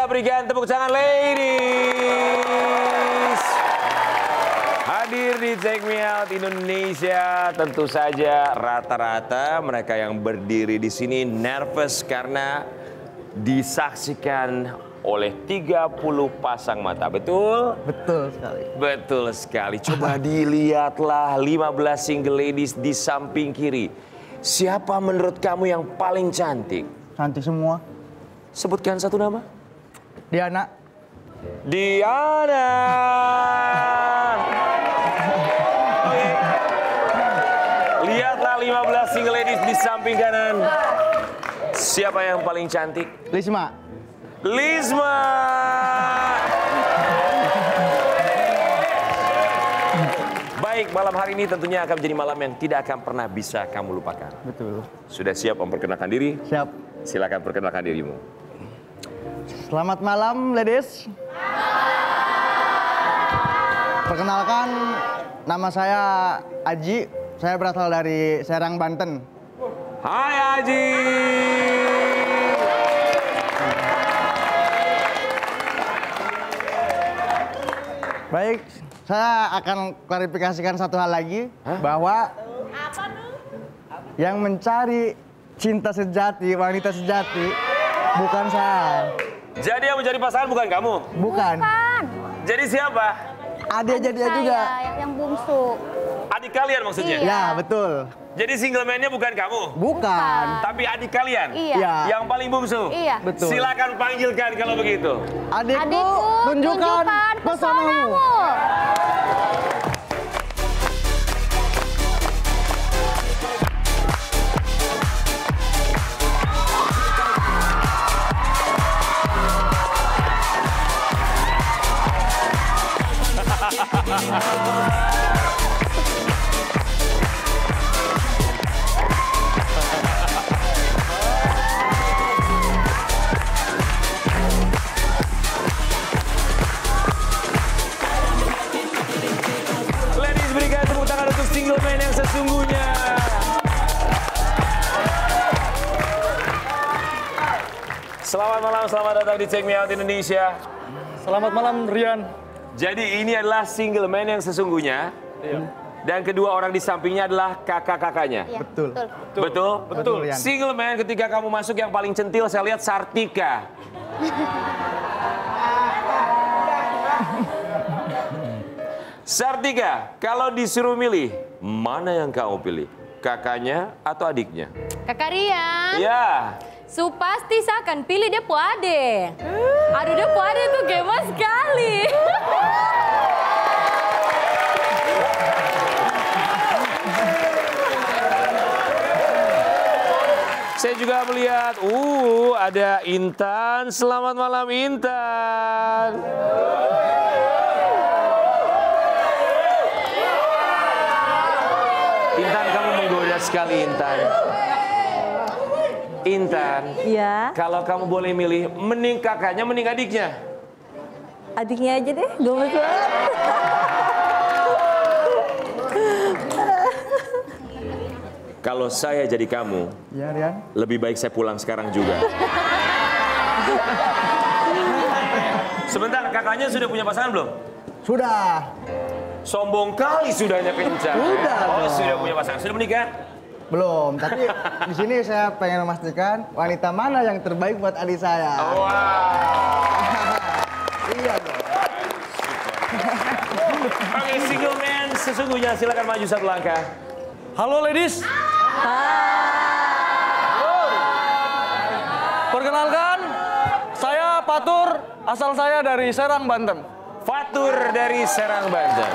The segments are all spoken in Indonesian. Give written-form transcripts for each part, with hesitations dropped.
berikan tepuk tangan ladies. Hadir di Take Me Out Indonesia, tentu saja rata-rata mereka yang berdiri di sini nervous karena disaksikan oleh 30 pasang mata, betul? Betul sekali. Betul sekali. Coba dilihatlah 15 single ladies di samping kiri. Siapa menurut kamu yang paling cantik? Cantik semua. Sebutkan satu nama. Diana. Diana. Oke. Lihatlah 15 single ladies di samping kanan. Siapa yang paling cantik? Risma. Lisma. Baik, malam hari ini tentunya akan menjadi malam yang tidak akan pernah bisa kamu lupakan. Betul. Sudah siap memperkenalkan diri? Siap. Silakan perkenalkan dirimu. Selamat malam, ladies. Perkenalkan, nama saya Aji. Saya berasal dari Serang, Banten. Hai Aji. Baik, saya akan klarifikasikan satu hal lagi. Bahwa yang mencari cinta sejati, wanita sejati, bukan saya. Jadi yang mencari pasangan bukan kamu? Bukan. Jadi siapa? Adik dia juga. Yang bungsu. Adik kalian maksudnya? Ya, betul. Jadi single man-nya bukan kamu? Bukan. Tapi adik kalian? Iya. Yang paling bungsu? Iya. Betul. Silakan panggilkan kalau begitu. Adikku, tunjukkan pesonamu. Ladies, berikan tepuk tangan untuk single man yang sesungguhnya. Selamat malam, selamat datang di Take Me Out Indonesia. Selamat malam, Rian. Jadi ini adalah single man yang sesungguhnya. Dan kedua orang di sampingnya adalah kakak-kakaknya. Iya, Betul. Betul? Betul, Rian. Single man ketika kamu masuk yang paling centil saya lihat Sartika. Sartika, kalau disuruh milih, mana yang kamu pilih? Kakaknya atau adiknya? Kakak Rian, Ya. pasti saya akan pilih dia ade. Aduh, dia ade tuh gemas sekali. Saya juga melihat, ada Intan. Selamat malam Intan. Intan, kamu menggoda sekali Intan. Intan, Iya, kalau kamu boleh milih, mending kakaknya, mending adiknya? adiknya aja deh, gemes banget. Kalau saya jadi kamu, Ya, Rian. lebih baik saya pulang sekarang juga. Sebentar, kakaknya sudah punya pasangan belum? Sudah. Sombong kali sudahnya kencang. Sudah Oh, dong. sudah punya pasangan. Sudah menikah? Belum, tapi di sini saya pengen memastikan wanita mana yang terbaik buat adik saya. Wow. Iya dong. Oke, single man sesungguhnya silakan maju satu langkah. Halo ladies. Perkenalkan, saya Fatur, asal saya dari Serang, Banten. Fatur dari Serang, Banten.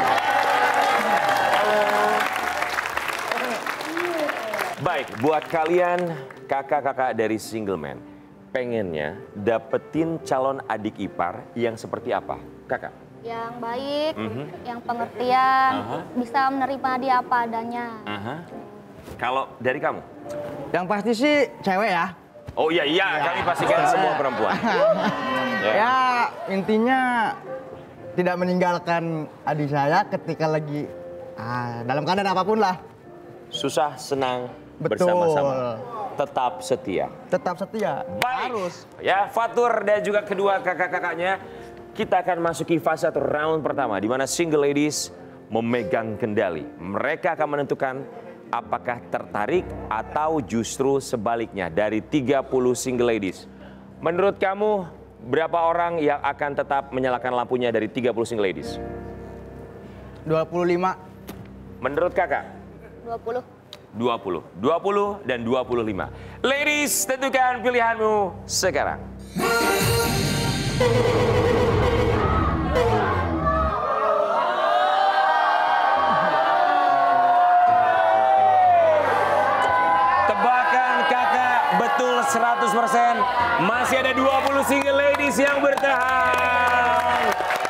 Baik, buat kalian kakak-kakak dari single man, pengennya dapetin calon adik ipar yang seperti apa? Kakak? Yang baik, yang pengertian, bisa menerima dia apa adanya. Kalau dari kamu? Yang pasti sih cewek ya. Oh iya, kami pastikan semua perempuan. Ya, intinya tidak meninggalkan adik saya ketika lagi dalam keadaan apapun lah. Susah, senang, Betul. bersama-sama. tetap setia? Tetap setia. Baik. Harus. Ya, Fatur dan juga kedua kakak-kakaknya, kita akan masuki fase atau round pertama di mana single ladies memegang kendali. Mereka akan menentukan apakah tertarik atau justru sebaliknya dari 30 single ladies. Menurut kamu, berapa orang yang akan tetap menyalakan lampunya dari 30 single ladies? 25. Menurut kakak? 20. 20 dan 25. Ladies, tentukan pilihanmu sekarang. Tebakan kakak betul 100%. Masih ada 20 single ladies yang bertahan.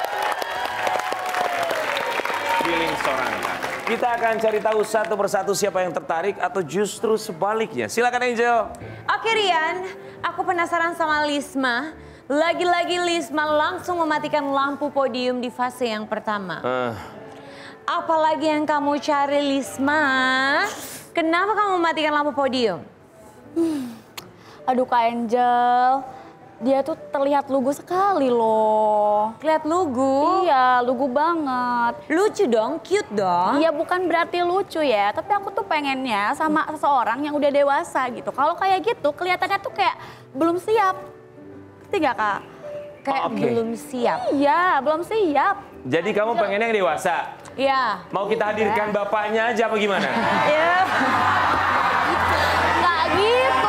Feeling seorang. Kita akan cari tahu satu persatu siapa yang tertarik atau justru sebaliknya. Silakan Angel. Oke Rian, aku penasaran sama Lisma. Lagi-lagi Lisma langsung mematikan lampu podium di fase yang pertama. Apalagi yang kamu cari Lisma? Kenapa kamu mematikan lampu podium? Aduh Kak Angel, dia tuh terlihat lugu sekali loh. Lihat lugu? Iya, lugu banget. Lucu dong, cute dong. Iya bukan berarti lucu ya, tapi aku tuh pengennya sama seseorang yang udah dewasa gitu. Kalau kayak gitu kelihatannya tuh kayak belum siap. Ngerti gak Kak? Kayak belum siap. Iya, belum siap. Jadi kamu pengennya yang dewasa? Iya. Mau kita hadirkan bapaknya aja apa gimana? Iya. Nggak gitu.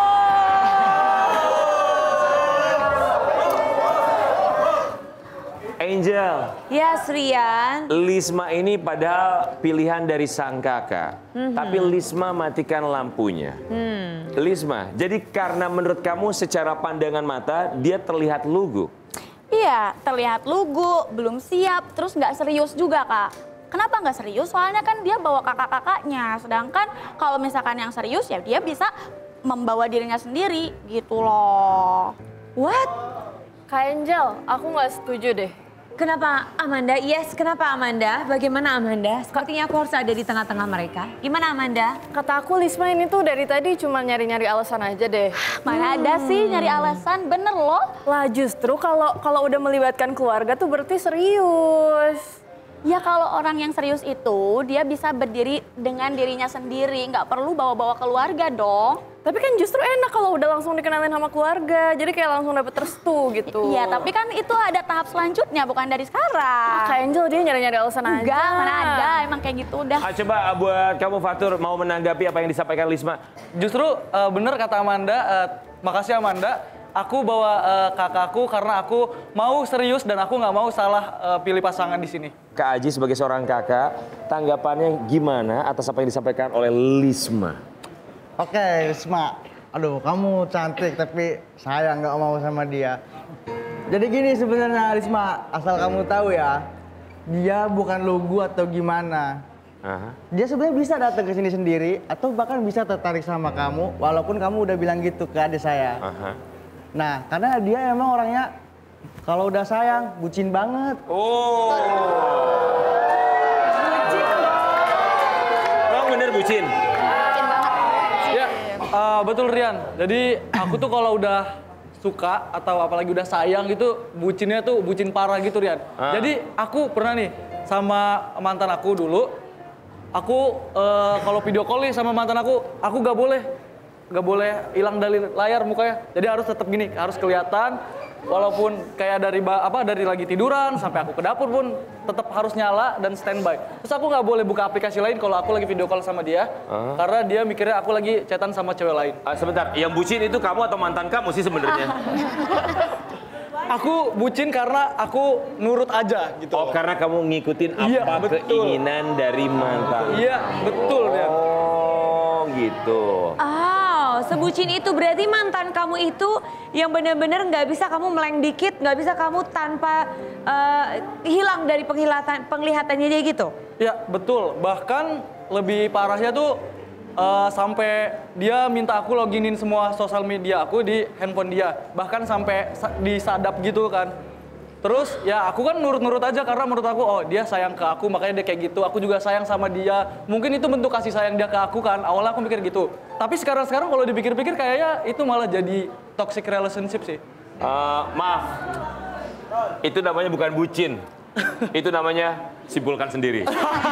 Angel, Yes Rian. Lisma ini padahal pilihan dari sang kakak. Tapi Lisma matikan lampunya. Lisma, jadi karena menurut kamu secara pandangan mata dia terlihat lugu? Iya, terlihat lugu, belum siap, terus nggak serius juga Kak. Kenapa nggak serius? Soalnya kan dia bawa kakak-kakaknya. Sedangkan kalau misalkan yang serius ya dia bisa membawa dirinya sendiri gitu loh. What? Kak Angel, aku nggak setuju deh. Kenapa Amanda? Yes, kenapa Amanda? Bagaimana Amanda? Sepertinya aku harus ada di tengah-tengah mereka. Gimana Amanda? Kata aku Lisma ini tuh dari tadi cuma nyari-nyari alasan aja deh. Mana ada sih nyari alasan, bener loh. Lah justru kalau udah melibatkan keluarga tuh berarti serius. Ya kalau orang yang serius itu dia bisa berdiri dengan dirinya sendiri, nggak perlu bawa-bawa keluarga dong. Tapi kan justru enak kalau udah langsung dikenalin sama keluarga, jadi kayak langsung dapet restu gitu. Iya, tapi kan itu ada tahap selanjutnya, bukan dari sekarang. Kak Angel dia nyari-nyari alasan aja. Enggak, mana ada, emang kayak gitu udah. Coba buat kamu Fatur mau menanggapi apa yang disampaikan Lisma. Justru bener kata Amanda, makasih Amanda. Aku bawa kakakku karena aku mau serius dan aku nggak mau salah pilih pasangan di sini. Kak Aji sebagai seorang kakak, tanggapannya gimana atas apa yang disampaikan oleh Lisma? Oke, Risma. Aduh, kamu cantik tapi saya nggak mau sama dia. Jadi gini sebenarnya Risma, asal kamu tahu ya, dia bukan lugu atau gimana. Dia sebenarnya bisa datang ke sini sendiri atau bahkan bisa tertarik sama kamu walaupun kamu udah bilang gitu ke adik saya. Nah, karena dia emang orangnya kalau udah sayang, bucin banget. Oh. Emang bener bucin? Ya, betul Rian. Jadi aku tuh kalau udah suka atau apalagi udah sayang gitu, bucinnya tuh bucin parah gitu Rian. Jadi aku pernah nih sama mantan aku dulu, aku kalau video call nih sama mantan aku nggak boleh hilang dari layar mukanya. Jadi harus tetap gini, harus kelihatan. Walaupun kayak dari lagi tiduran sampai aku ke dapur pun tetap harus nyala dan standby. Terus aku nggak boleh buka aplikasi lain kalau aku lagi video call sama dia, karena dia mikirnya aku lagi chatan sama cewek lain. Sebentar, yang bucin itu kamu atau mantan kamu sih sebenarnya? Aku bucin karena aku nurut aja gitu. Oh, karena kamu ngikutin apa Iya, betul. keinginan dari mantan. Iya, betul Rian. Oh, gitu. Oh, sebucin itu berarti mantan kamu itu yang benar-benar nggak bisa kamu meleng dikit, nggak bisa kamu tanpa hilang dari penglihatannya dia gitu? Ya, betul. Bahkan lebih parahnya tuh sampai dia minta aku loginin semua sosial media aku di handphone dia. Bahkan sampai disadap gitu kan. Terus ya aku kan nurut-nurut aja karena menurut aku oh dia sayang ke aku makanya dia kayak gitu. Aku juga sayang sama dia. Mungkin itu bentuk kasih sayang dia ke aku kan. Awalnya aku mikir gitu. Tapi sekarang kalau dipikir-pikir kayaknya itu malah jadi toxic relationship sih. Maaf, itu namanya bukan bucin. Itu namanya simpulkan sendiri.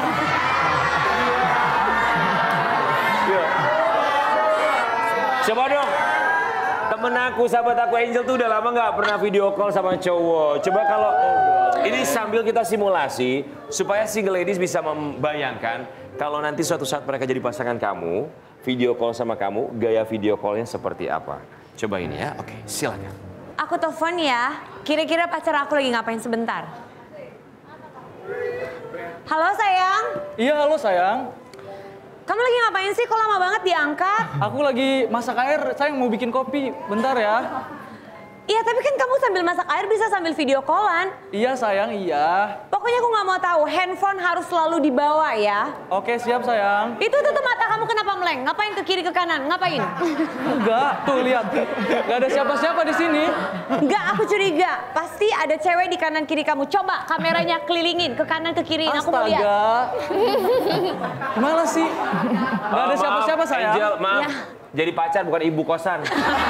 Coba dong, temen aku, sahabat aku Angel tuh udah lama nggak pernah video call sama cowok. Coba kalau ini sambil kita simulasi supaya single ladies bisa membayangkan kalau nanti suatu saat mereka jadi pasangan kamu, video call sama kamu, gaya video callnya seperti apa? Coba ini ya, oke, silakan. Aku telepon ya, kira-kira pacar aku lagi ngapain sebentar? Halo sayang. Iya, halo sayang. Kamu lagi ngapain sih? Kok lama banget diangkat? Aku lagi masak air, sayang mau bikin kopi. Bentar ya. Iya, tapi kan kamu sambil masak air bisa sambil video callan. Iya sayang, iya. Pokoknya aku nggak mau tahu, handphone harus selalu dibawa ya. Oke, siap sayang. Itu tuh mata kamu kenapa meleng? Ngapain ke kiri ke kanan? Ngapain? Enggak, tuh lihat. Enggak ada siapa-siapa di sini. Enggak, aku curiga. Pasti ada cewek di kanan kiri kamu. Coba kameranya kelilingin ke kanan ke kiri. Aku mau lihat. Astaga. Gimana sih? Enggak ada siapa-siapa sayang. Angel, maaf. Ya. Jadi pacar bukan ibu kosan.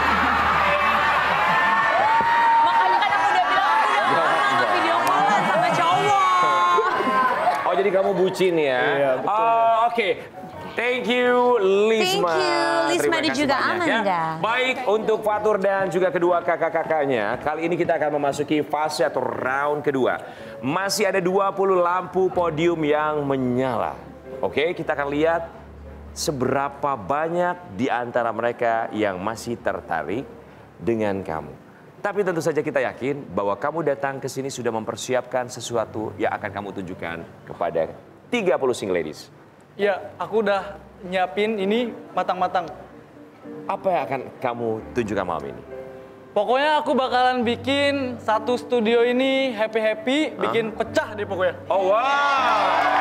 Makanya kan aku udah bilang aku udah pernah video callan sama cowok. Oh, jadi kamu bucin ya? Iya, betul. Oh, oke. Thank you, Lisma. Thank you, Lisma, Terima dan kasih juga banyak, Aman, ya. enggak? Baik, untuk Fatur dan juga kedua kakak-kakaknya, kali ini kita akan memasuki fase atau round kedua. Masih ada 20 lampu podium yang menyala. Oke, kita akan lihat seberapa banyak di antara mereka yang masih tertarik dengan kamu. Tapi tentu saja kita yakin bahwa kamu datang ke sini sudah mempersiapkan sesuatu yang akan kamu tunjukkan kepada 30 single ladies. Iya, aku udah nyiapin ini matang-matang. Apa yang akan kamu tunjukkan malam ini? Pokoknya aku bakalan bikin satu studio ini happy-happy, bikin pecah deh pokoknya. Oh wow!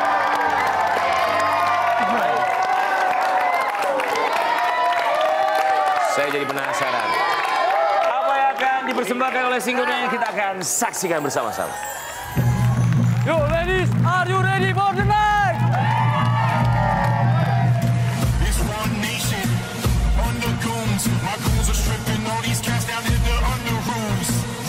Saya jadi penasaran. Apa yang akan dipersembahkan oleh single yang kita akan saksikan bersama-sama? Yo ladies, are you ready for the night? It's one nation, under goons. My goons are stripping all these cats down in the under rooms.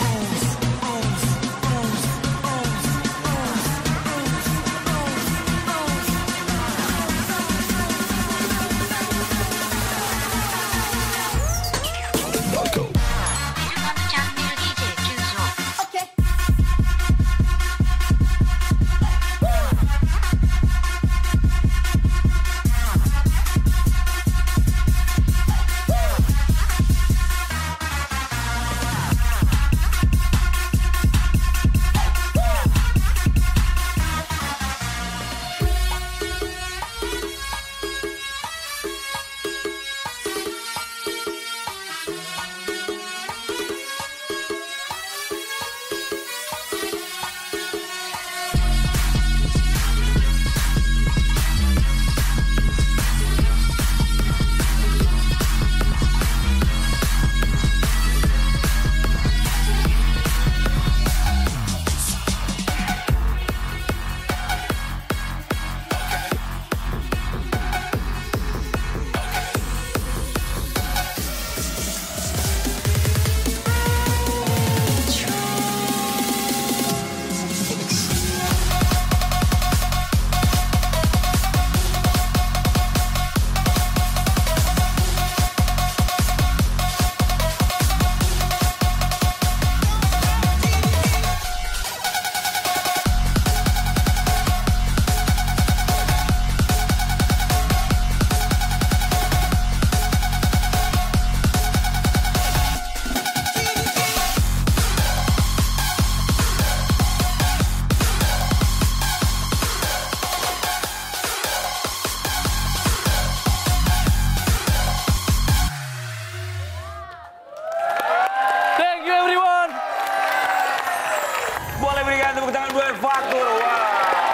Fatur. Wow.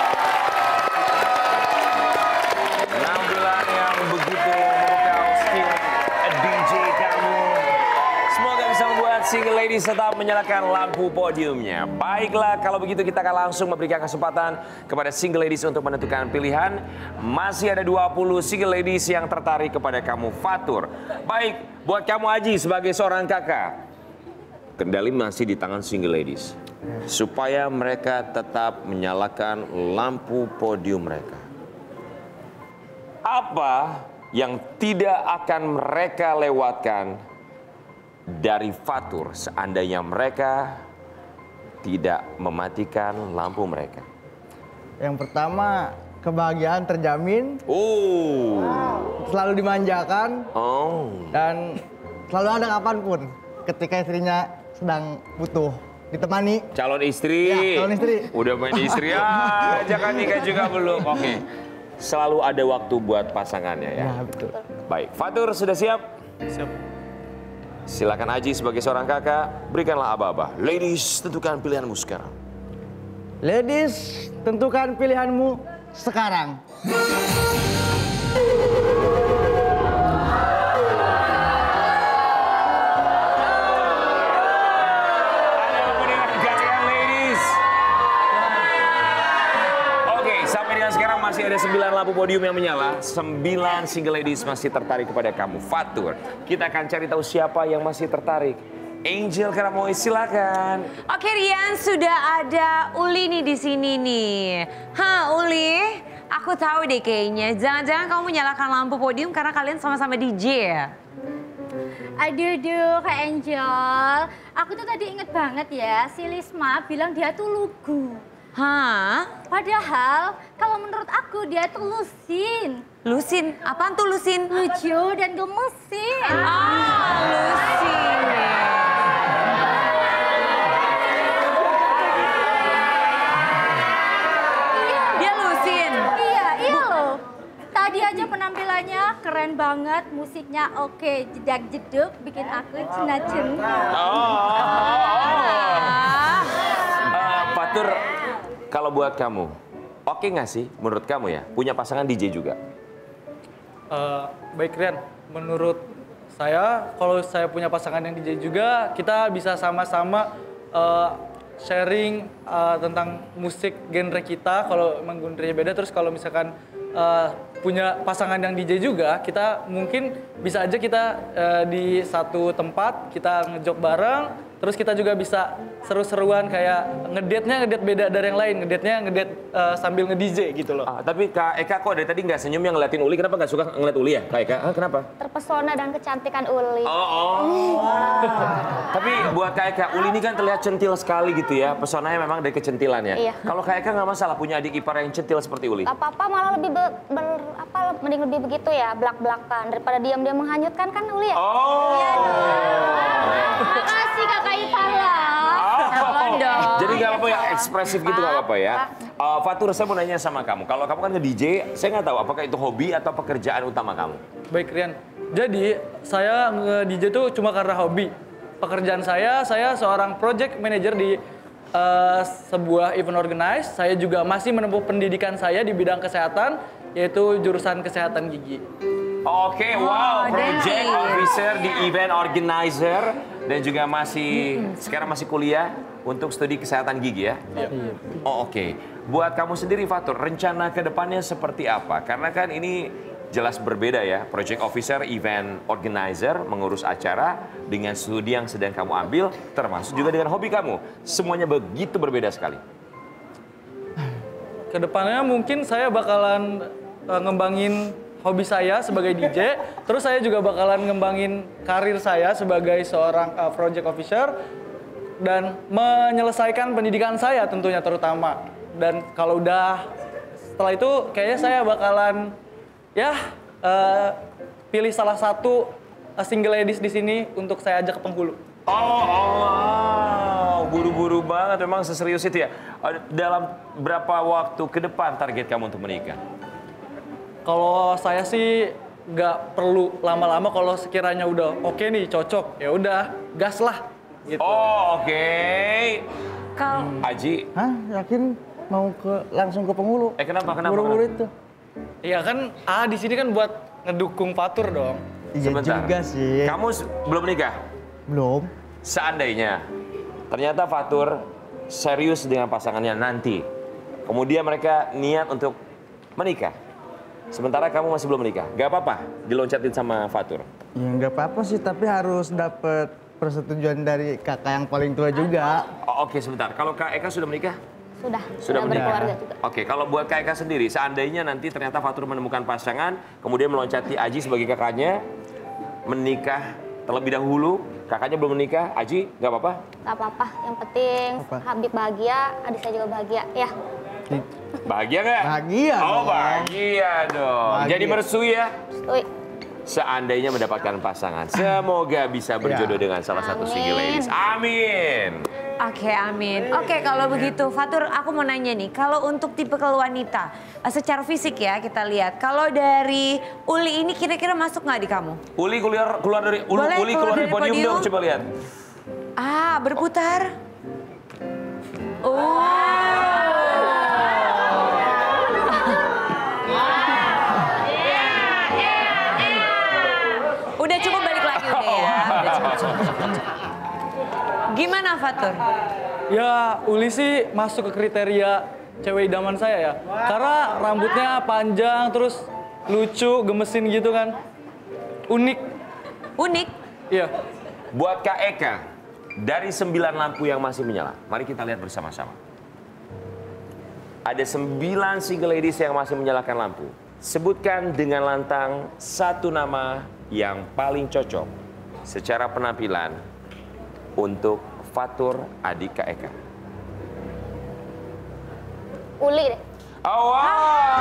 Penampilan yang begitu memukau skill DJ kamu. Semoga bisa membuat single ladies ladies tetap menyalakan lampu podiumnya. Baiklah, kalau begitu kita akan langsung memberikan kesempatan kepada single ladies untuk menentukan pilihan. Masih ada 20 single ladies yang tertarik kepada kamu, Fatur. Baik, buat kamu Aji sebagai seorang kakak, kendali masih di tangan single ladies. Supaya mereka tetap menyalakan lampu podium mereka. Apa yang tidak akan mereka lewatkan dari Fatur seandainya mereka tidak mematikan lampu mereka? Yang pertama, kebahagiaan terjamin. Oh. Selalu dimanjakan. Oh. Dan selalu ada kapanpun ketika istrinya sedang butuh ditemani. Calon istri. Ya, calon istri. Udah main istri aja kan, nikah juga belum. Oke. Selalu ada waktu buat pasangannya ya. Ya, betul. Baik, Fatur sudah siap? Siap. Silakan Aji sebagai seorang kakak, berikanlah aba-aba. Ladies, tentukan pilihanmu sekarang. Ladies, tentukan pilihanmu sekarang. Masih ada 9 lampu podium yang menyala, 9 single ladies masih tertarik kepada kamu, Fatur. Kita akan cari tahu siapa yang masih tertarik. Angel Karamoy, silakan. Oke Rian, sudah ada Uli nih di sini nih. Uli, aku tahu deh kayaknya. Jangan-jangan kamu menyalakan lampu podium karena kalian sama-sama DJ ya? Aduh, Kak Angel. Aku tuh tadi inget banget ya, si Lisma bilang dia tuh lugu. Padahal kalau menurut aku dia tuh lusin. Lusin? Apaan tuh lusin? Lucu dan gemesin. Lusin. Dia lusin? Iya loh. Tadi aja penampilannya keren banget, musiknya oke, jedak-jeduk, bikin aku cena-cena. Fatur, kalau buat kamu, oke nggak sih menurut kamu ya, punya pasangan DJ juga? Baik Rian, menurut saya kalau saya punya pasangan yang DJ juga, kita bisa sama-sama sharing tentang musik genre kita, kalau emang genrenya beda. Terus kalau misalkan punya pasangan yang DJ juga, kita mungkin bisa aja kita di satu tempat, kita ngejok bareng. Terus kita juga bisa seru-seruan kayak ngedate beda dari yang lain. Ngedate sambil nge-DJ gitu loh. Tapi Kak Eka kok dari tadi nggak senyum yang ngeliatin Uli? Kenapa nggak suka ngeliat Uli ya Kak Eka? Kenapa? Terpesona dengan kecantikan Uli. Tapi buat Kak Eka, Uli ini kan terlihat centil sekali gitu ya. Pesonanya memang dari kecentilannya. Iya. Kalau Kak Eka nggak masalah punya adik ipar yang centil seperti Uli? Gak apa-apa, malah lebih mending lebih begitu ya, belak-belakan. Daripada diam-diam menghanyutkan kan Uli ya? Iya dong. Makasih kakak ipar lah. Jadi nggak apa-apa ya, ekspresif gitu nggak apa-apa ya. Fatur, saya mau nanya sama kamu. Kalau kamu kan nge-DJ, saya nggak tahu apakah itu hobi atau pekerjaan utama kamu? Baik Rian, jadi saya nge-DJ itu cuma karena hobi. Pekerjaan saya seorang project manager di sebuah event organize. Saya juga masih menempuh pendidikan saya di bidang kesehatan, yaitu jurusan kesehatan gigi. Oke, wow, project officer di event organizer dan juga sekarang masih kuliah untuk studi kesehatan gigi ya? Oke. Buat kamu sendiri Fatur, rencana ke depannya seperti apa? Karena kan ini jelas berbeda ya, project officer, event organizer, mengurus acara dengan studi yang sedang kamu ambil, termasuk juga dengan hobi kamu. Semuanya begitu berbeda sekali. Kedepannya mungkin saya bakalan ngembangin hobi saya sebagai DJ, terus saya juga bakalan ngembangin karir saya sebagai seorang project officer dan menyelesaikan pendidikan saya tentunya terutama. Dan kalau udah setelah itu kayaknya saya bakalan pilih salah satu single ladies di sini untuk saya ajak ke penghulu. Buru-buru banget, memang seserius itu ya. Dalam berapa waktu ke depan target kamu untuk menikah? Kalau saya sih nggak perlu lama-lama, kalau sekiranya udah oke nih, cocok, ya udah gas lah. Gitu. Oke. Aji. Yakin mau langsung ke penghulu? Kenapa? Buru-buru itu. Iya kan, di sini kan buat ngedukung Fatur dong. Iya juga sih. Kamu belum menikah? Belum. seandainya ternyata Fatur serius dengan pasangannya nanti, kemudian mereka niat untuk menikah, sementara kamu masih belum menikah, gak apa-apa diloncatin sama Fatur? Ya nggak apa-apa sih, tapi harus dapat persetujuan dari kakak yang paling tua juga. Oh, oke, sebentar. Kalau Kak Eka sudah menikah? Sudah berkeluarga juga. Oke, kalau buat Kak Eka sendiri, seandainya nanti ternyata Fatur menemukan pasangan, kemudian meloncati Aji sebagai kakaknya, menikah terlebih dahulu, kakaknya belum menikah, Aji nggak apa-apa? Gak apa-apa, yang penting Habib bahagia, adik saya juga bahagia, ya. Bahagia nggak? Bahagia Oh, dong. bahagia dong. Bahagia. Jadi merestui ya? Stui. Seandainya mendapatkan pasangan, semoga bisa berjodoh dengan salah satu single ladies. Amin. Oke, amin. Oke, kalau begitu Fatur, aku mau nanya nih, kalau untuk tipe wanita, secara fisik ya kita lihat, kalau dari Uli ini kira-kira masuk nggak di kamu? Uli keluar dari Boleh Uli keluar dari podium dong, coba lihat. Ah, berputar. Oh. Udah cukup, balik lagi udah ya. Udah cukup. Gimana Fatur? Ya, Uli sih masuk ke kriteria cewek idaman saya ya. Karena rambutnya panjang, terus lucu, gemesin gitu kan. Unik. Unik? Iya. Buat Kak Eka, dari 9 lampu yang masih menyala, mari kita lihat bersama-sama. Ada 9 single ladies yang masih menyalakan lampu. Sebutkan dengan lantang satu nama yang paling cocok secara penampilan untuk Fatur adik Kak Eka. Uli deh. Oh, wow.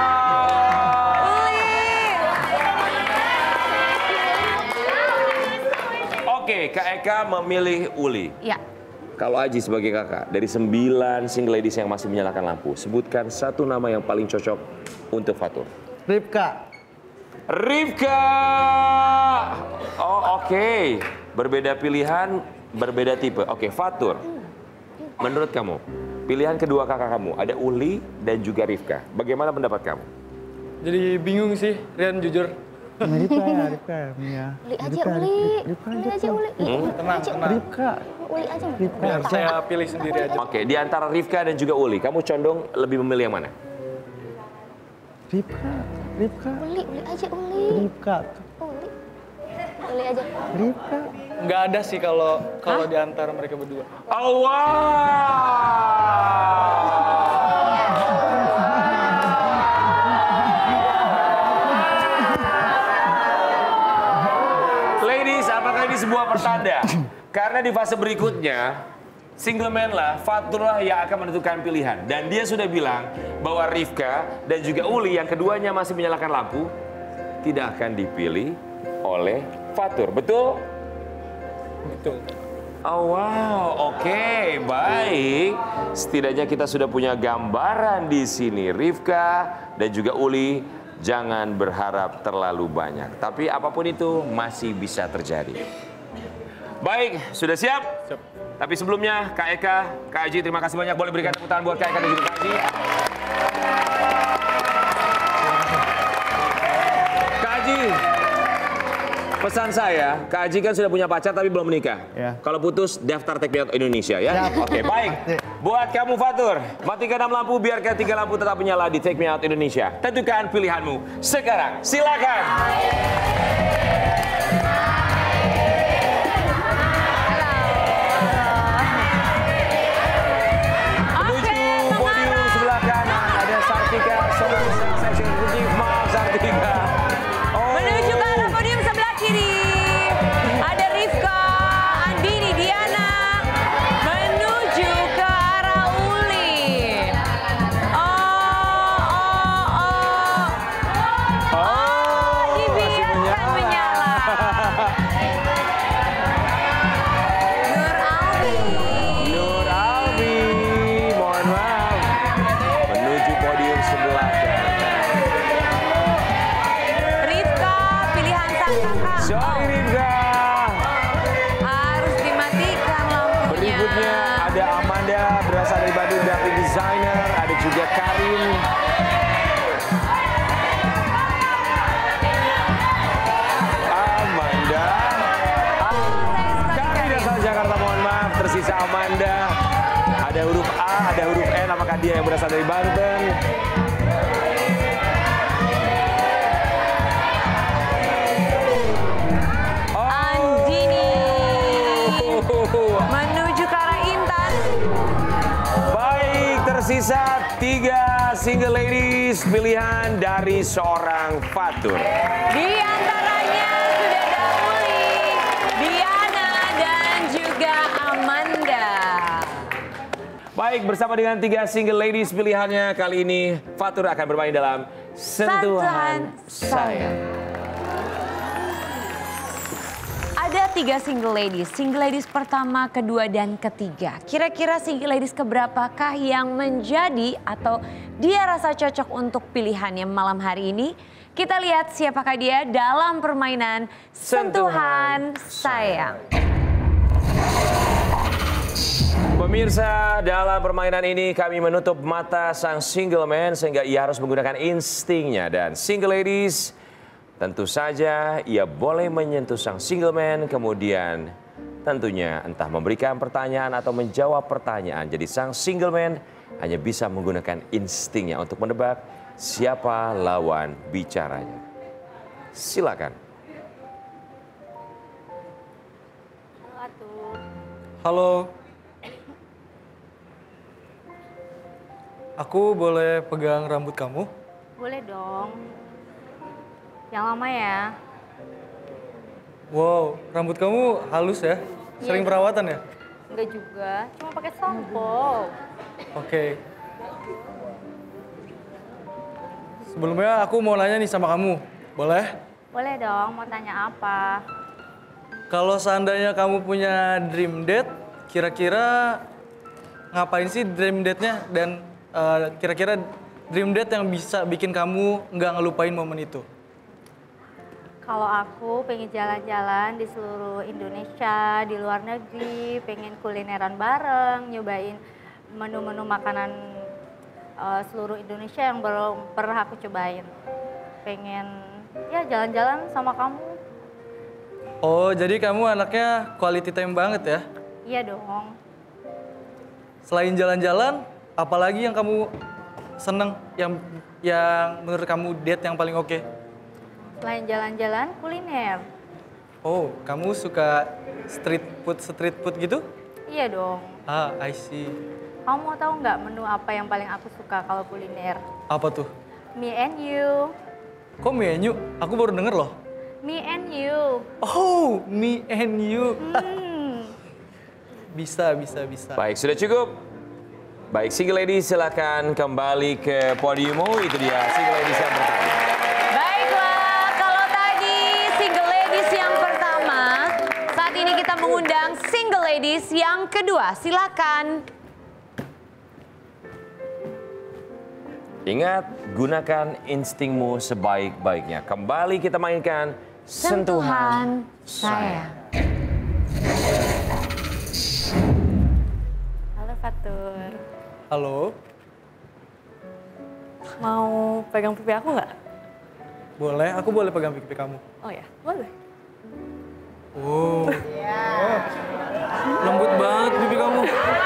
Oke, Kak Eka memilih Uli. Ya. Kalau Aji sebagai kakak, dari 9 single ladies yang masih menyalakan lampu, sebutkan satu nama yang paling cocok untuk Fatur. Rifka. Rifka! Oh, oke. Berbeda pilihan, berbeda tipe. Oke, Fatur. Menurut kamu, pilihan kedua kakak kamu, ada Uli dan juga Rifka. Bagaimana pendapat kamu? Jadi bingung sih, Rian jujur. Rifka, Mia. Uli aja, Uli. Uli aja, Uli. Tenang, tenang. Rifka. Uli aja. Biar saya pilih sendiri aja. Oke, di antara Rifka dan juga Uli, kamu condong lebih memilih yang mana? Rifka. Uli aja, Uli. Rifka. Uli aja. Rifka. Nggak ada sih kalau di antara mereka berdua. Oh, wow! Ladies, apakah ini sebuah pertanda? Karena di fase berikutnya, single man lah, Fatur lah yang akan menentukan pilihan. Dan dia sudah bilang bahwa Rifka dan juga Uli yang keduanya masih menyalakan lampu, tidak akan dipilih oleh Fatur. Betul? Betul. Oh wow, oke, baik. Setidaknya kita sudah punya gambaran di sini. Rifka dan juga Uli, jangan berharap terlalu banyak. Tapi apapun itu masih bisa terjadi. Baik, sudah siap? Siap. Tapi sebelumnya, Kak Eka, Kak Aji, terima kasih banyak. Boleh berikan tepuk tangan buat Kak Eka dan juga Kak Aji. Kak Aji, pesan saya, Kak Aji kan sudah punya pacar tapi belum menikah. Ya. Kalau putus, daftar Take Me Out Indonesia ya. Siap. Oke, baik. Buat kamu Fatur, matikan 6 lampu, biarkan 3 lampu tetap menyala di Take Me Out Indonesia. Tentukan pilihanmu sekarang. Silakan. Menuju podium sebelah kanan ada Sartika, section kunci. Maaf Sartika. Oh. Menuju ke arah podium sebelah kiri. Ada Rifka, Andini, Diana. Menuju ke arah Uli. Dibiarkan menyala. Nur Albi, mohon maaf. Menuju podium sebelah kanan. Rifka, pilihan sang kakak. Sorry Rifka. Harus dimatikan lampunya. Berikutnya ada Amanda, berasal dari Bandung, graphic designer. Ada juga Karin. Amanda. Karin asal Jakarta, mohon apakah dia yang berasal dari Banten? Andini menuju ke arah Intan. Baik, tersisa 3 single ladies pilihan dari seorang Fatur. Di antaranya sudah ada Uli, Diana, dan juga Amanda. Baik, bersama dengan 3 single ladies pilihannya, kali ini Fatur akan bermain dalam Sentuhan Saya. Ada 3 single ladies. Single ladies pertama, kedua, dan ketiga. Kira-kira single ladies keberapakah yang menjadi atau dia rasa cocok untuk pilihannya malam hari ini? Kita lihat siapakah dia dalam permainan Sentuhan Sayang. Pemirsa, dalam permainan ini kami menutup mata sang single man sehingga ia harus menggunakan instingnya. Dan single ladies, tentu saja ia boleh menyentuh sang single man, kemudian tentunya entah memberikan pertanyaan atau menjawab pertanyaan. Jadi sang single man hanya bisa menggunakan instingnya untuk menebak siapa lawan bicaranya. Silakan. Halo. Aku boleh pegang rambut kamu? Boleh dong. Yang lama ya. Wow, rambut kamu halus ya? Sering perawatan ya? Enggak juga, cuma pakai sampo. Oke. Sebelumnya aku mau nanya nih sama kamu, boleh? Boleh dong, mau tanya apa? Kalau seandainya kamu punya dream date, kira-kira ngapain sih dream date-nya? Dan kira-kira dream date yang bisa bikin kamu nggak ngelupain momen itu? Kalau aku pengen jalan-jalan di seluruh Indonesia, di luar negeri, pengen kulineran bareng, nyobain menu-menu makanan seluruh Indonesia yang belum pernah aku cobain. Pengen ya jalan-jalan sama kamu. Oh, jadi kamu anaknya quality time banget ya? Iya dong. Selain jalan-jalan, apalagi yang kamu seneng, yang menurut kamu date yang paling oke? Selain jalan-jalan, kuliner. Oh, kamu suka street food gitu? Iya dong. Ah, I see. Kamu mau tahu nggak menu apa yang paling aku suka kalau kuliner? Apa tuh? Me and you. Kok menu? Aku baru denger loh. Me and you. Oh, me and you. Bisa. Baik, sudah cukup. Baik, single ladies silakan kembali ke podiummu. Itu dia single ladies yang pertama. Baiklah, kalau tadi single ladies yang pertama, saat ini kita mengundang single ladies yang kedua. Silakan. Ingat, gunakan instingmu sebaik-baiknya. Kembali kita mainkan Sentuhan Sayang. Halo Fatur. Halo. Mau pegang pipi aku nggak? Boleh, aku boleh pegang pipi kamu. Oh ya, boleh. Oh. Lembut banget pipi kamu.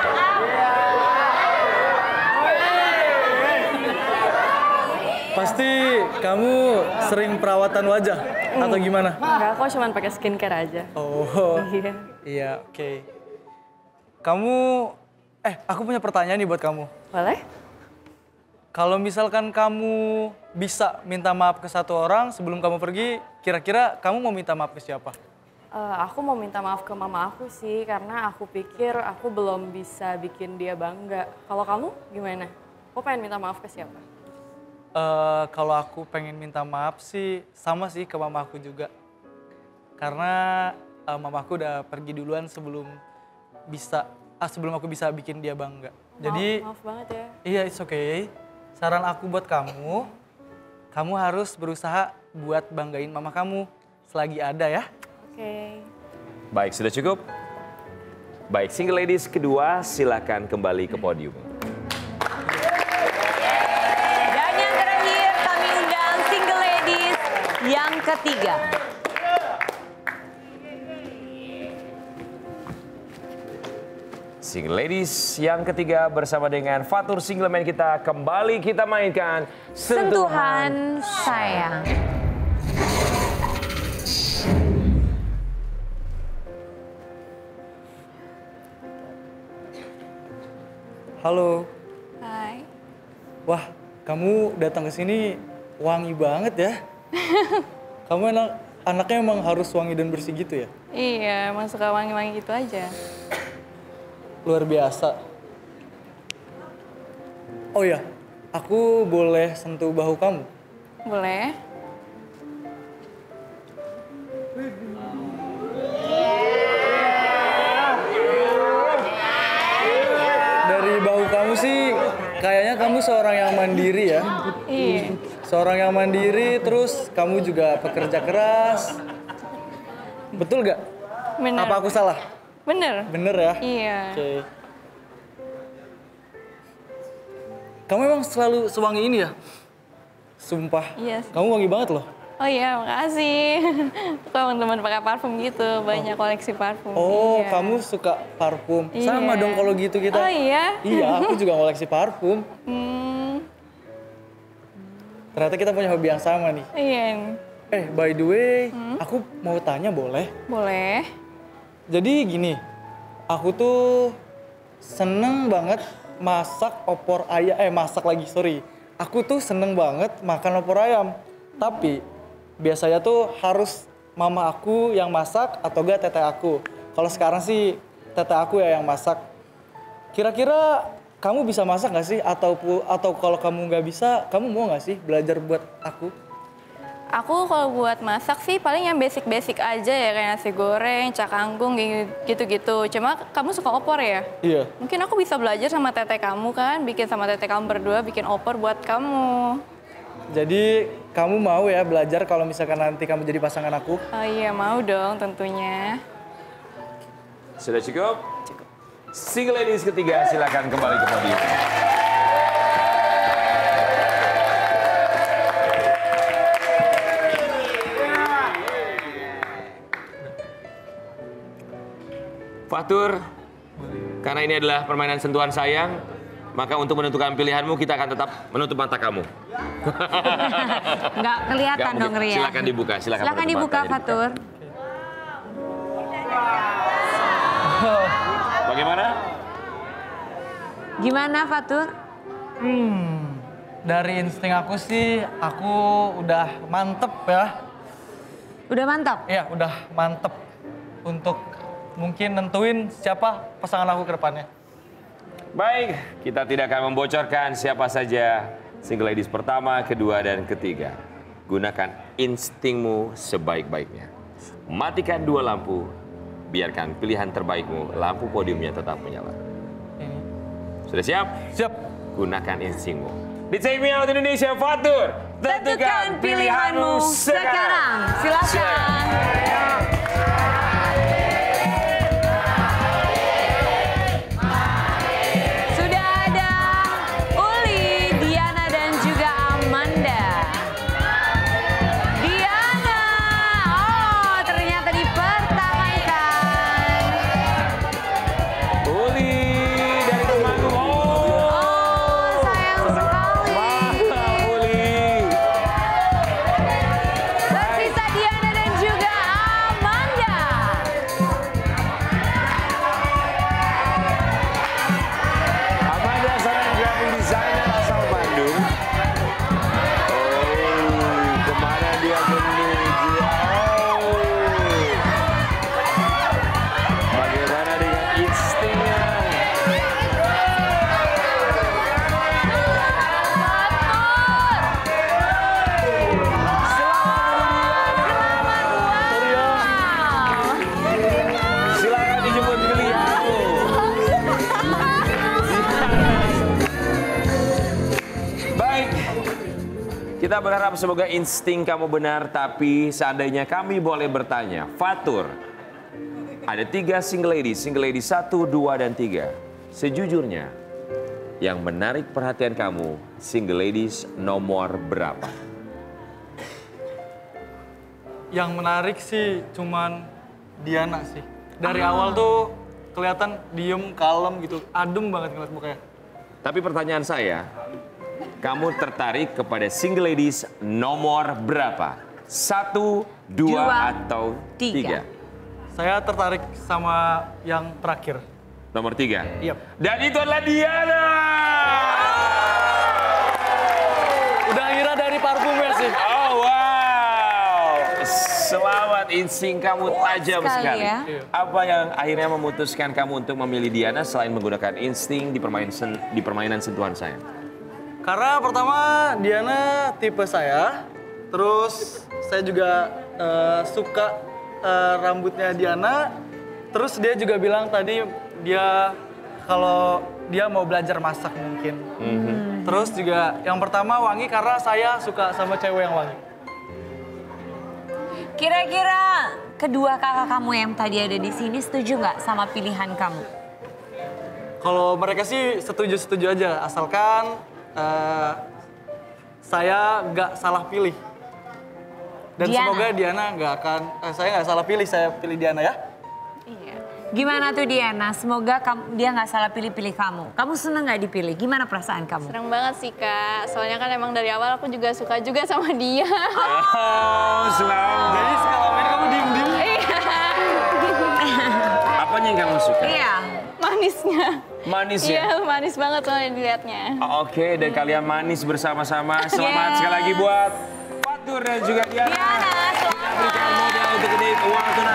Pasti kamu sering perawatan wajah atau gimana? Enggak, aku cuma pakai skincare aja. Oh. Iya. Iya, oke. Kamu aku punya pertanyaan nih buat kamu. Boleh? Kalau misalkan kamu bisa minta maaf ke satu orang sebelum kamu pergi, kira-kira kamu mau minta maaf ke siapa? Aku mau minta maaf ke mama aku sih, karena aku pikir aku belum bisa bikin dia bangga. Kalau kamu gimana? Aku pengen minta maaf ke siapa? Kalau aku pengen minta maaf sih, sama sih ke mama aku juga. Karena mama aku udah pergi duluan sebelum aku bisa bikin dia bangga. Jadi, maaf banget ya. Iya, it's okay. Saran aku buat kamu harus berusaha buat banggain mama kamu selagi ada ya. Oke. Baik, sudah cukup? Baik, single ladies kedua silakan kembali ke podium. Dan yang terakhir kami undang single ladies yang ketiga. Single Ladies yang ketiga bersama dengan Fatur Single Man kita kembali kita mainkan Sentuhan Sayang. Halo. Hai. Wah, kamu datang ke sini wangi banget ya. Kamu anaknya emang harus wangi dan bersih gitu ya? Iya, emang suka wangi-wangi gitu aja. Luar biasa. Oh ya, aku boleh sentuh bahu kamu? Boleh? Dari bahu kamu sih, kayaknya kamu seorang yang mandiri ya. Iya. Seorang yang mandiri, terus kamu juga pekerja keras. Betul gak? Bener. Apa aku salah? Bener. Bener ya? Iya. Oke. Kamu emang selalu sewangi ini ya? Sumpah. Iya. Kamu wangi banget loh. Oh iya, makasih. Aku emang teman pakai parfum gitu, banyak koleksi parfum. Oh, Iya. kamu suka parfum. Iya. Sama dong kalau gitu kita. Oh iya? Iya, aku juga koleksi parfum. Hmm, Ternyata kita punya hobi yang sama nih. iya. By the way, aku mau tanya boleh? Boleh. Jadi gini, aku tuh seneng banget masak opor ayam, Aku tuh seneng banget makan opor ayam. Tapi biasanya tuh harus mama aku yang masak atau gak teteh aku. Kalau sekarang sih teteh aku ya yang masak. Kira-kira kamu bisa masak gak sih? Atau kalau kamu gak bisa, kamu mau gak sih belajar buat aku? Aku kalau buat masak sih paling yang basic-basic aja ya, kayak nasi goreng, cak kangkung gitu-gitu. Cuma kamu suka opor ya? Iya. Mungkin aku bisa belajar sama teteh kamu kan, bikin sama teteh kamu berdua, bikin opor buat kamu. Jadi kamu mau ya belajar kalau misalkan nanti kamu jadi pasangan aku? Oh iya, mau dong tentunya. Sudah cukup? Cukup. Single Ladies ketiga silakan kembali ke podium. Fatur, karena ini adalah permainan sentuhan sayang, maka untuk menentukan pilihanmu kita akan tetap menutup mata kamu. Nggak kelihatan Nggak dong, mungkin. Rian. Silakan dibuka, silakan Silakan menutup dibuka, matanya, Fatur. Bagaimana? Gimana, Fatur? Dari insting aku sih, aku udah mantep ya. Udah mantap? Iya, udah mantep untuk mungkin nentuin siapa pasangan aku ke depannya. Baik, kita tidak akan membocorkan siapa saja single ladies pertama, kedua, dan ketiga. Gunakan instingmu sebaik-baiknya. Matikan dua lampu, biarkan pilihan terbaikmu, lampu podiumnya tetap menyala. Ini. Sudah siap? Siap. Gunakan instingmu. Di Take Me Out Indonesia, Fatur, tentukan pilihanmu sekarang. Silakan. Sudah ada Uli, Diana, dan juga Amanda. Diana, oh ternyata dipertahankan. Uli dari Temanggung. Oh, sayang sekali. Mantap, Uli. Tersisa Diana dan juga Amanda. Amanda seorang graphic designer asal Bandung. Oh, kemana dia menuju? Oh. Bagaimana dengan instingnya? Silakan dijemput pilihanmu. Baik, kita berharap semoga insting kamu benar, tapi seandainya kami boleh bertanya, Fatur, ada 3 single lady 1, 2, dan 3. Sejujurnya, yang menarik perhatian kamu, single ladies nomor berapa? Yang menarik sih cuman Diana sih. Dari awal tuh kelihatan diem, kalem gitu. Adem banget ngeliat mukanya. Tapi pertanyaan saya, kamu tertarik kepada single ladies nomor berapa? 1, 2, atau 3? Saya tertarik sama yang terakhir. Nomor 3? Iya. Dan itu adalah Diana! Udah ngira dari parfumnya sih. Oh wow! Selamat, insting kamu tajam sekali. ya. Apa yang akhirnya memutuskan kamu untuk memilih Diana selain menggunakan insting di permainan sentuhan saya? Karena pertama Diana tipe saya, terus saya juga suka rambutnya Diana, terus dia juga bilang tadi dia kalau dia mau belajar masak mungkin. Terus juga yang pertama wangi karena saya suka sama cewek yang wangi. Kira-kira kedua kakak kamu yang tadi ada di sini setuju nggak sama pilihan kamu? Kalau mereka sih setuju-setuju aja, asalkan saya nggak salah pilih. Dan Diana. semoga Diana nggak akan, saya nggak salah pilih, saya pilih Diana ya. Iya. Gimana tuh Diana? Semoga dia nggak salah pilih-pilih kamu. Kamu seneng nggak dipilih? Gimana perasaan kamu? Seneng banget sih Kak, soalnya kan emang dari awal aku juga suka juga sama dia. Oh, selamat. Jadi selama ini kamu diem-diem. Apanya yang kamu suka? Iya. Manisnya. Manis ya? Iya, manis banget soalnya dilihatnya. Oke, dan kalian manis bersama-sama. Selamat sekali lagi buat Fatur dan juga Diana. Diana, selamat. Kita berikan modal untuk uang tunai